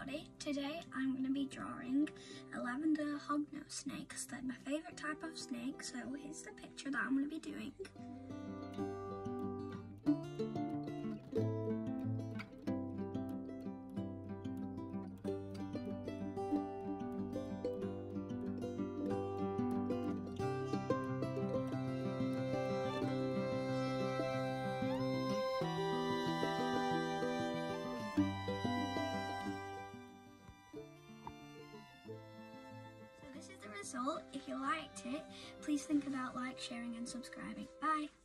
everybody. Today I'm going to be drawing a lavender hognose snake because they're my favourite type of snake. So here's the picture that I'm going to be doing. So this is the result. If you liked it, please think about sharing and subscribing. Bye!